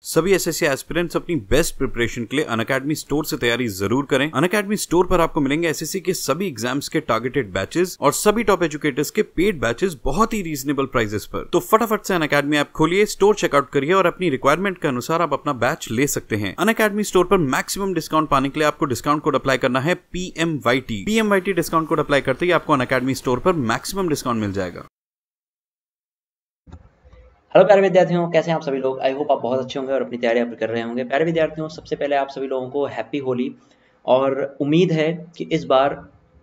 सभी SSC aspirants अपनी best preparation के लिए अनअकैडमी स्टोर से तैयारी जरूर करें। अनअकैडमी स्टोर पर आपको मिलेंगे एसएससी के सभी एग्जाम्स के टारगेटेड बैचेस और सभी टॉप एजुकेटर्स के पेड बैचेस बहुत ही रीजनेबल प्राइसेस पर। तो फटाफट से अनअकैडमी ऐप खोलिए, स्टोर चेकआउट करिए और अपनी रिक्वायरमेंट के अनुसार आप अपना बैच ले सकते हैं। अनअकैडमी स्टोर पर मैक्सिमम डिस्काउंट पाने के लिए आपको डिस्काउंट कोड अप्लाई करना है PMYT। PMYT discount code apply करते ही आपको अनअकैडमी स्टोर पर मैक्सिमम डिस्काउंट मिल जाएगा। हेलो प्यारे विद्यार्थियों, कैसे हैं आप सभी लोग। आई होप आप बहुत अच्छे होंगे और अपनी तैयारी आप कर रहे होंगे। प्यारे विद्यार्थियों, सबसे पहले आप सभी लोगों को हैप्पी होली। और उम्मीद है कि इस बार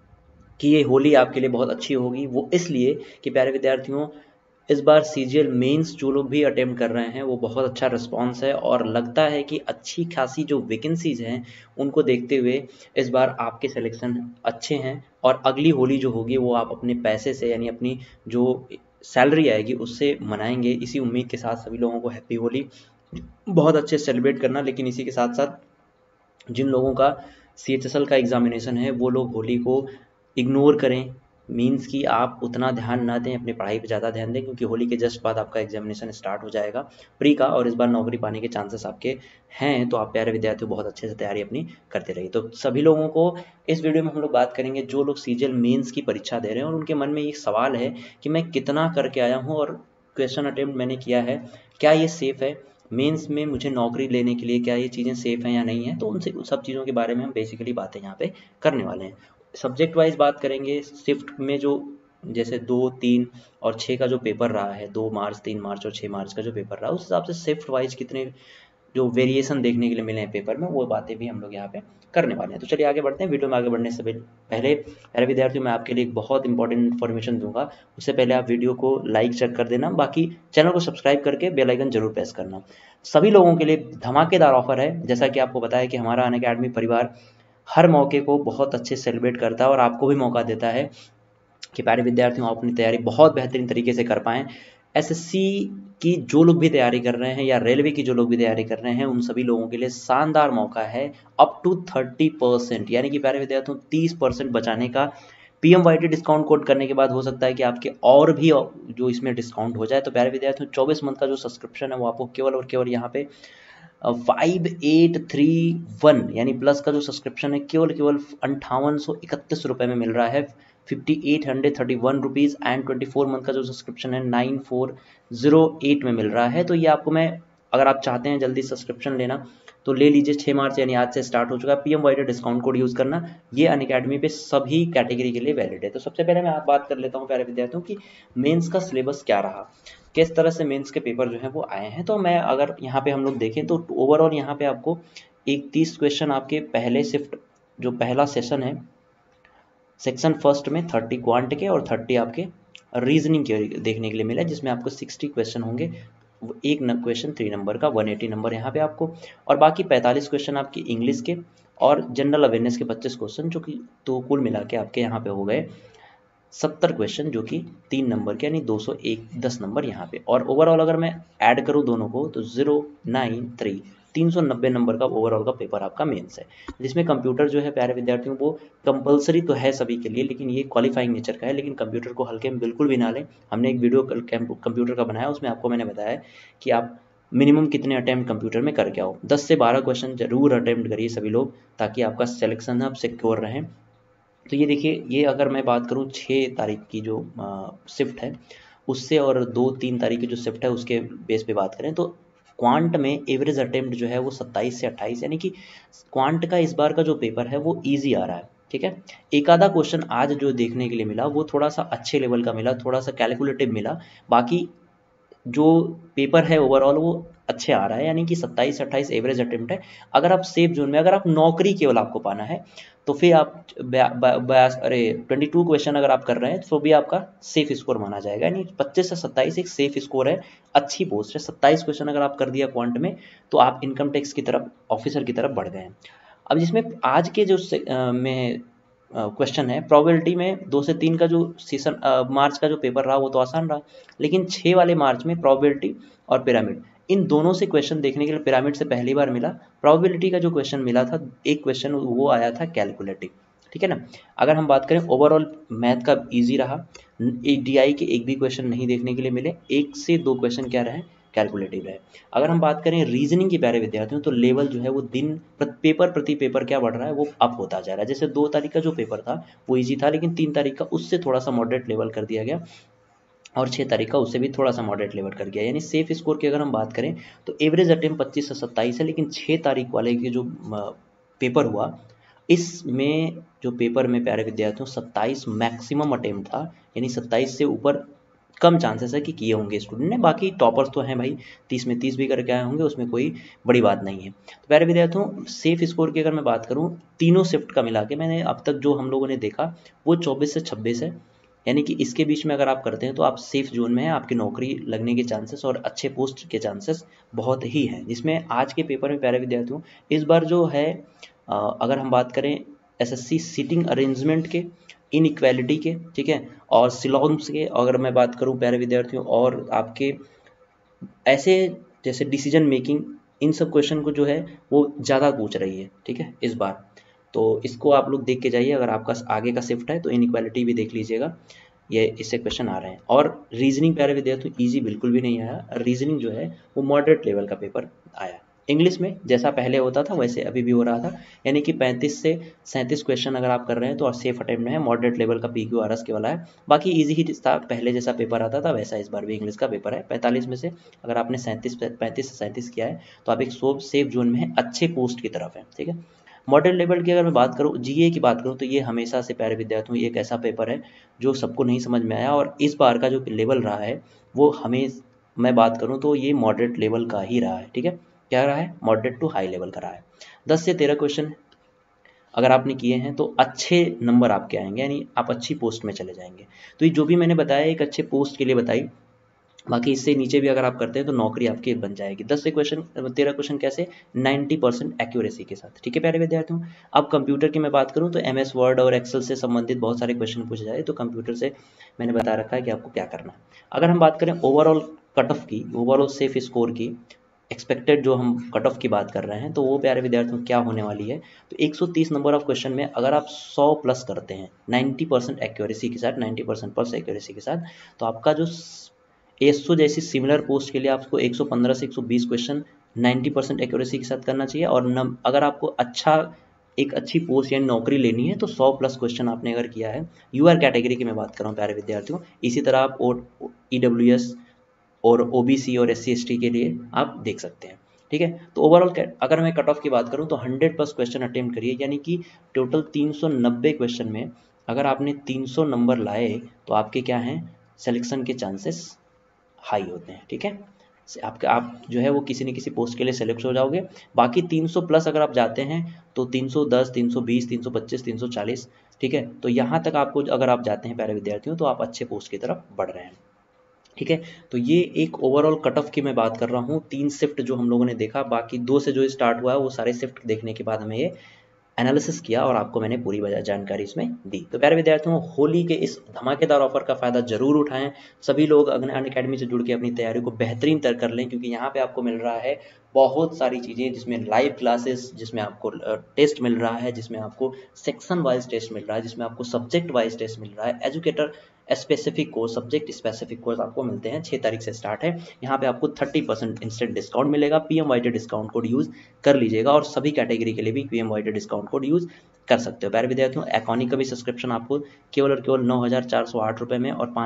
की ये होली आपके लिए बहुत अच्छी होगी। वो इसलिए कि प्यारे विद्यार्थियों, इस बार सीजीएल मेंस जो लोग भी अटेम्प्ट कर रहे हैं वो बहुत अच्छा रिस्पांस है और लगता है कि अच्छी खासी जो वैकेंसीज हैं उनको देखते हुए इस बार आपके सिलेक्शन अच्छे हैं। और अगली होली जो होगी वो आप अपने पैसे से यानी अपनी जो सैलरी आएगी उससे मनाएंगे। इसी उम्मीद के साथ सभी लोगों को हैप्पी होली, बहुत अच्छे सेलिब्रेट करना। लेकिन इसी के साथ साथ जिन लोगों का CHSL का एग्जामिनेशन है वो लोग होली को इग्नोर करें। मीन्स कि आप उतना ध्यान ना दें, अपनी पढ़ाई पे ज़्यादा ध्यान दें, क्योंकि होली के जस्ट बाद आपका एग्जामिनेशन स्टार्ट हो जाएगा प्री का, और इस बार नौकरी पाने के चांसेस आपके हैं। तो आप प्यारे विद्यार्थियों बहुत अच्छे से तैयारी अपनी करते रहिए। तो सभी लोगों को इस वीडियो में हम लोग बात करेंगे जो लोग सीजीएल मेंस की परीक्षा दे रहे हैं और उनके मन में एक सवाल है कि मैं कितना करके आया हूँ और क्वेश्चन अटेम्प्ट मैंने किया है, क्या ये सेफ़ है मेंस में मुझे नौकरी लेने के लिए, क्या ये चीज़ें सेफ़ हैं या नहीं है। तो उनसे उन सब चीज़ों के बारे में हम बेसिकली बातें यहाँ पे करने वाले हैं। सब्जेक्ट वाइज बात करेंगे। शिफ्ट में जो जैसे 2, 3 और 6 का जो पेपर रहा है, 2 मार्च, 3 मार्च और 6 मार्च का जो पेपर रहा, उस हिसाब से शिफ्ट वाइज कितने जो वेरिएशन देखने के लिए मिले हैं पेपर में, वो बातें भी हम लोग यहाँ पे करने वाले हैं। तो चलिए आगे बढ़ते हैं। वीडियो में आगे बढ़ने से पहले प्यारे विद्यार्थियों, मैं आपके लिए एक बहुत इंपॉर्टेंट इन्फॉर्मेशन दूंगा। उससे पहले आप वीडियो को लाइक चेक कर देना, बाकी चैनल को सब्सक्राइब करके बेल आइकन जरूर प्रेस करना। सभी लोगों के लिए धमाकेदार ऑफर है। जैसा कि आपको पता है कि हमारा अनअकैडमी परिवार हर मौके को बहुत अच्छे से सेलिब्रेट करता है और आपको भी मौका देता है कि प्यारे विद्यार्थियों आप अपनी तैयारी बहुत बेहतरीन तरीके से कर पाएँ। एसएससी की जो लोग भी तैयारी कर रहे हैं या रेलवे की जो लोग भी तैयारी कर रहे हैं, उन सभी लोगों के लिए शानदार मौका है अप टू 30%, यानी कि प्यारे विद्यार्थियों 30% बचाने का। PMYT डिस्काउंट कोड करने के बाद हो सकता है कि आपके और भी जो इसमें डिस्काउंट हो जाए। तो प्यारे विद्यार्थियों 24 मंथ का जो सब्सक्रिप्शन है वो आपको केवल और केवल यहाँ पे 5831 यानी प्लस का जो सब्सक्रिप्शन है केवल 5831 रुपये में मिल रहा है। 5831 रुपीज़ एंड 24 मंथ का जो सब्सक्रिप्शन है 9408 में मिल रहा है। तो ये आपको मैं, अगर आप चाहते हैं जल्दी सब्सक्रिप्शन लेना तो ले लीजिए। 6 मार्च यानी आज से स्टार्ट हो चुका है। PMYT डिस्काउंट कोड यूज़ करना, ये अनअकैडमी पे सभी कैटेगरी के लिए वैलिड है। तो सबसे पहले मैं आप बात कर लेता हूँ प्यारे विद्यार्थियों की मेंस का सिलेबस क्या रहा, किस तरह से मेंस के पेपर जो हैं वो आए हैं। तो मैं अगर यहाँ पे हम लोग देखें तो ओवरऑल यहाँ पे आपको 31 क्वेश्चन आपके पहले शिफ्ट जो पहला सेशन है सेक्शन फर्स्ट में 30 क्वांट के और 30 आपके रीजनिंग के देखने के लिए मिला, जिसमें आपको 60 क्वेश्चन होंगे। एक क्वेश्चन 3 नंबर का 180 नंबर यहाँ पे आपको, और बाकी 45 क्वेश्चन आपके इंग्लिश के और जनरल अवेयरनेस के 25 क्वेश्चन, जो कि तो कुल मिला के आपके यहाँ पे हो गए 70 क्वेश्चन, जो कि 3 नंबर के यानी 201 10 नंबर यहाँ पे। और ओवरऑल अगर मैं ऐड करूँ दोनों को तो 093 390 नंबर का ओवरऑल का पेपर आपका मेंस है, जिसमें कंप्यूटर जो है प्यारे विद्यार्थियों वो कंपलसरी तो है सभी के लिए, लेकिन ये क्वालिफाइंग नेचर का है। लेकिन कंप्यूटर को हल्के में बिल्कुल भी ना लें। हमने एक वीडियो कंप्यूटर का बनाया, उसमें आपको मैंने बताया कि आप मिनिमम कितने अटैम्प्ट कंप्यूटर में करके आओ। 10 से 12 क्वेश्चन जरूर अटैम्प्ट करिए सभी लोग, ताकि आपका सिलेक्शन आप सिक्योर रहें। तो ये देखिए, ये अगर मैं बात करूँ 6 तारीख की जो शिफ्ट है उससे, और 2-3 तारीख की जो शिफ्ट है उसके बेस पे बात करें तो क्वांट में एवरेज अटेम्प्ट जो है वो 27 से 28, यानी कि क्वांट का इस बार का जो पेपर है वो ईजी आ रहा है। ठीक है, एक आधा क्वेश्चन आज जो देखने के लिए मिला वो थोड़ा सा अच्छे लेवल का मिला, थोड़ा सा कैलकुलेटिव मिला। बाकी जो पेपर है ओवरऑल वो अच्छे आ रहा है, यानी कि 27-28 एवरेज अटेम्प्ट है। अगर आप सेफ जोन में, अगर आप नौकरी केवल आपको पाना है तो फिर आप 22 क्वेश्चन अगर आप कर रहे हैं तो भी आपका सेफ स्कोर माना जाएगा, यानी 25 से 27 एक सेफ स्कोर है, अच्छी पोस्ट है। 27 क्वेश्चन अगर आप कर दिया क्वांट में तो आप इनकम टैक्स की तरफ ऑफिसर की तरफ बढ़ गए हैं। अब जिसमें आज के जो में क्वेश्चन है, प्रोबेबिलिटी में 2 से 3 का जो सेशन मार्च का जो पेपर रहा वो तो आसान रहा, लेकिन 6 वाले मार्च में प्रोबेबिलिटी और पिरामिड, इन दोनों से क्वेश्चन देखने के लिए पिरामिड से पहली बार मिला। प्रोबेबिलिटी का जो क्वेश्चन मिला था, एक क्वेश्चन वो आया था कैलकुलेटिव। ठीक है ना। अगर हम बात करें ओवरऑल मैथ का इजी रहा, DI के एक भी क्वेश्चन नहीं देखने के लिए मिले, 1 से 2 क्वेश्चन क्या रहे कैलकुलेटिव रहे। अगर हम बात करें रीजनिंग की प्यारे विद्यार्थियों, तो लेवल जो है वो पेपर प्रति पेपर क्या बढ़ रहा है, वो अप होता जा रहा है। जैसे 2 तारीख का जो पेपर था वो ईजी था, लेकिन 3 तारीख का उससे थोड़ा सा मॉडरेट लेवल कर दिया गया, और 6 तारीख का उससे भी थोड़ा सा मॉडरेट लेवल कर गया। यानी सेफ स्कोर की अगर हम बात करें तो एवरेज अटेम्प्ट 25 से 27 है, लेकिन 6 तारीख वाले की जो पेपर हुआ, इसमें जो पेपर में प्यारे विद्यार्थियों 27 मैक्सिमम अटेम्प्ट था, यानी 27 से ऊपर कम चांसेस है कि किए होंगे स्टूडेंट ने। बाकी टॉपर्स तो हैं भाई, 30 में 30 भी करके आए होंगे, उसमें कोई बड़ी बात नहीं है। तो प्यारे विद्यार्थियों सेफ स्कोर की अगर मैं बात करूं, तीनों शिफ्ट का मिला के मैंने अब तक जो हम लोगों ने देखा वो 24 से 26 है, यानी कि इसके बीच में अगर आप करते हैं तो आप सेफ जोन में हैं, आपकी नौकरी लगने के चांसेस और अच्छे पोस्ट के चांसेस बहुत ही हैं। जिसमें आज के पेपर में प्यारे विद्यार्थियों इस बार जो है अगर हम बात करें एसएससी सीटिंग अरेंजमेंट के, इनइक्वालिटी के, ठीक है, और सिलोन्स के, अगर मैं बात करूं प्यारे विद्यार्थियों, और आपके ऐसे जैसे डिसीजन मेकिंग, इन सब क्वेश्चन को जो है वो ज़्यादा पूछ रही है, ठीक है, इस बार। तो इसको आप लोग देख के जाइए, अगर आपका आगे का शिफ्ट है तो इनइक्वालिटी भी देख लीजिएगा, ये इससे क्वेश्चन आ रहे हैं। और रीजनिंग प्यारे विद्यार्थियों ईजी बिल्कुल भी नहीं आया, रीजनिंग जो है वो मॉडरेट लेवल का पेपर आया। इंग्लिश में जैसा पहले होता था वैसे अभी भी हो रहा था, यानी कि 35 से 37 क्वेश्चन अगर आप कर रहे हैं तो सेफ अटेम्प्ट में है, मॉडरेट लेवल का PQRS के वाला है। बाकी इजी ही था, पहले जैसा पेपर आता था वैसा इस बार भी इंग्लिश का पेपर है। 45 में से अगर आपने 35 से 37 किया है तो आप एक सेफ जोन में है, अच्छे पोस्ट की तरफ है, ठीक है। मॉडल लेवल की अगर मैं बात करूँ, जीए की बात करूँ, तो ये हमेशा से प्यारे विद्यार्थियों एक ऐसा पेपर है जो सबको नहीं समझ में आया, और इस बार का जो लेवल रहा है वो हमें, मैं बात करूँ तो ये मॉडरेट लेवल का ही रहा है, ठीक है। क्या रहा है, मॉडरेट टू हाई लेवल का रहा है। 10 से 13 क्वेश्चन अगर आपने किए हैं तो अच्छे नंबर आपके आएंगे, यानी आप अच्छी पोस्ट में चले जाएंगे। तो ये जो भी मैंने बताया एक अच्छे पोस्ट के लिए बताई, बाकी इससे नीचे भी अगर आप करते हैं तो नौकरी आपकी बन जाएगी। 10 से क्वेश्चन 13 क्वेश्चन कैसे, 90% एक्यूरेसी के साथ, ठीक है प्यारे विद्यार्थियों। अब कंप्यूटर की मैं बात करूं तो MS वर्ड और एक्सेल से संबंधित बहुत सारे क्वेश्चन पूछे जाए, तो कंप्यूटर से मैंने बता रखा है कि आपको क्या करना है। अगर हम बात करें ओवरऑल कट ऑफ की, ओवरऑल सेफ स्कोर की, एक्सपेक्टेड जो हम कट ऑफ की बात कर रहे हैं, तो वो प्यारे विद्यार्थियों क्या होने वाली है, तो 130 नंबर ऑफ क्वेश्चन में अगर आप 100 प्लस करते हैं 90% एक्यूरेसी के साथ, 90% प्लस एक्यूरेसी के साथ, तो आपका जो एसओ जैसी सिमिलर पोस्ट के लिए आपको 115 से 120 क्वेश्चन 90% एक्यूरेसी के साथ करना चाहिए। और अगर आपको एक अच्छी पोस्ट या नौकरी लेनी है तो 100 प्लस क्वेश्चन आपने अगर किया है, यूआर कैटेगरी की मैं बात कर रहा हूँ प्यारे विद्यार्थियों, इसी तरह आप EWS और OBC और SC/ST के लिए आप देख सकते हैं, ठीक है। तो ओवरऑल अगर मैं कट ऑफ की बात करूं तो 100 प्लस क्वेश्चन अटेम्प्ट करिए, यानी कि टोटल 390 क्वेश्चन में अगर आपने 300 नंबर लाए तो आपके क्या हैं, सिलेक्शन के चांसेस हाई होते हैं, ठीक है। आप जो है वो किसी न किसी पोस्ट के लिए सेलेक्ट हो जाओगे। बाकी 300 प्लस अगर आप जाते हैं तो 310, 320, 325, 340, ठीक है, तो यहाँ तक आपको अगर आप जाते हैं प्यारे विद्यार्थियों तो आप अच्छे पोस्ट की तरफ बढ़ रहे हैं, ठीक है। तो ये एक ओवरऑल कट ऑफ की मैं बात कर रहा हूँ, 3 शिफ्ट जो हम लोगों ने देखा, बाकी 2 से जो स्टार्ट हुआ है वो सारे शिफ्ट देखने के बाद हमें ये एनालिसिस किया और आपको मैंने पूरी जानकारी इसमें दी। तो प्यारे विद्यार्थियों होली के इस धमाकेदार ऑफर का फायदा जरूर उठाएं, सभी लोग अनअकैडमी से जुड़ के अपनी तैयारी को बेहतरीन कर लें, क्योंकि यहाँ पे आपको मिल रहा है बहुत सारी चीज़ें, जिसमें लाइव क्लासेस, जिसमें आपको टेस्ट मिल रहा है, जिसमें आपको सेक्शन वाइज टेस्ट मिल रहा है, जिसमें आपको सब्जेक्ट वाइज टेस्ट मिल रहा है, educator specific course, subject specific course आपको मिलते हैं। 6 तारीख से स्टार्ट है, यहाँ पे आपको 30% इंस्टेंट डिस्काउंट मिलेगा। PMYT डिस्काउंट कोड यूज कर लीजिएगा, और सभी कैटेगरी के लिए भी PMYT डिस्काउंट कोड यूज कर सकते हो। प्यारे विद्यार्थियों एकॉनिक का भी सब्सक्रिप्शन आपको केवल और केवल 9,408 रुपये में और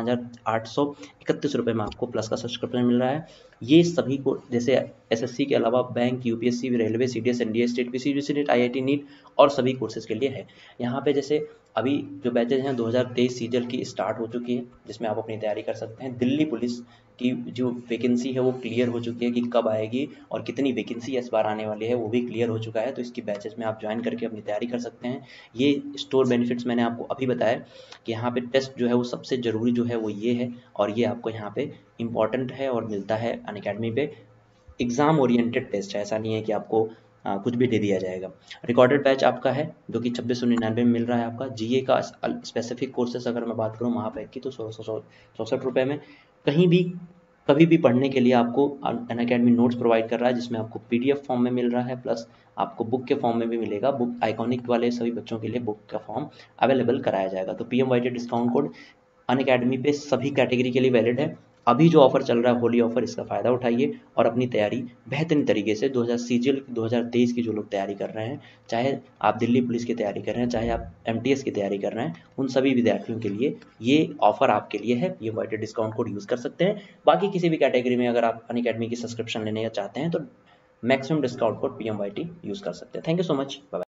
5,831 रुपये में आपको प्लस का सब्सक्रिप्शन मिल रहा है। ये सभी को जैसे SSC के अलावा bank, UPSC, railway, CDS, NDA, state PCUC NET, IIT NEET और सभी कोर्सेज के लिए है। यहाँ पे जैसे अभी जो बैचेज हैं 2023 सीजल की स्टार्ट हो चुकी है, जिसमें आप अपनी तैयारी कर सकते हैं। दिल्ली पुलिस की जो वैकेंसी है वो क्लियर हो चुकी है कि कब आएगी और कितनी वैकेंसी इस बार आने वाली है वो भी क्लियर हो चुका है, तो इसकी बैचेज में आप ज्वाइन करके अपनी तैयारी कर सकते हैं। ये स्टोर बेनिफिट्स मैंने आपको अभी बताया कि यहाँ पे टेस्ट जो है वो सबसे ज़रूरी जो है वो ये है, और ये आपको यहाँ पे इम्पॉर्टेंट है और मिलता है अनअकैडमी पे। एग्ज़ाम ओरिएंटेड टेस्ट है, ऐसा नहीं है कि आपको कुछ भी दे दिया जाएगा। रिकॉर्डेड बैच आपका है जो कि 2699 में मिल रहा है आपका। जीए का स्पेसिफिक कोर्सेस अगर मैं बात करूँ महापैक की तो 1664 रुपये में कहीं भी कभी भी पढ़ने के लिए आपको अनअकैडमी नोट्स प्रोवाइड कर रहा है, जिसमें आपको PDF फॉर्म में मिल रहा है, प्लस आपको बुक के फॉर्म में भी मिलेगा। बुक आइकॉनिक वाले सभी बच्चों के लिए बुक का फॉर्म अवेलेबल कराया जाएगा। तो PMYT डिस्काउंट कोड अनअकैडमी पे सभी कैटेगरी के लिए वैलिड है, अभी जो ऑफर चल रहा है होली ऑफर, इसका फ़ायदा उठाइए और अपनी तैयारी बेहतरीन तरीके से 2000 सीजीएल 2023 की जो लोग तैयारी कर रहे हैं, चाहे आप दिल्ली पुलिस की तैयारी कर रहे हैं, चाहे आप एमटीएस की तैयारी कर रहे हैं, उन सभी विद्यार्थियों के लिए ये ऑफर आपके लिए है। PMYT डिस्काउंट कोड यूज़ कर सकते हैं। बाकी किसी भी कैटेगरी में अगर आप अनअकैडमी की सब्सक्रिप्शन लेने चाहते हैं तो maximum discount code PMYT use कर सकते हैं। Thank you so much. Bye.